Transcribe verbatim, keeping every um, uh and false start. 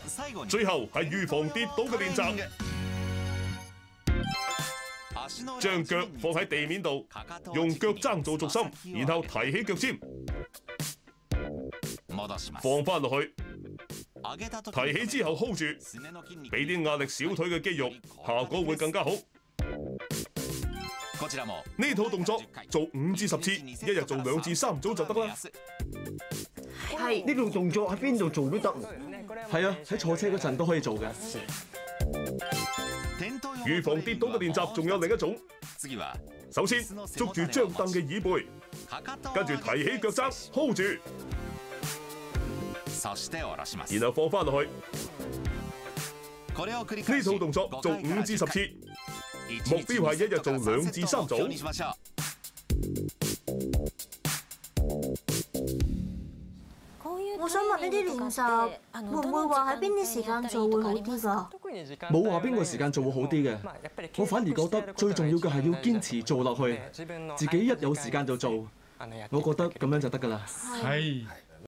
最後係預防跌倒嘅練習，將腳放喺地面度，用腳踭做重心，然後提起腳尖，放翻落去，提起之後 hold 住，俾啲壓力小腿嘅肌肉，效果會更加好。呢套動作做五至十次，一日做兩至三組就得啦。 係呢套動作喺邊度做都得。 係啊，喺坐車嗰陣都可以做嘅。 預防跌倒嘅練習仲有另一種。首先捉住張凳嘅椅背，跟住提起腳踭 hold 住，然後放翻落去。呢套動作做五至十次，目標係一日做兩至三組。 我想問呢啲練習會唔會話喺邊啲時間做會好啲㗎？ 冇話邊個時間做會好啲嘅，我反而覺得最重要嘅係要堅持做落去，自己一有時間就做，我覺得咁樣就得㗎啦。 係。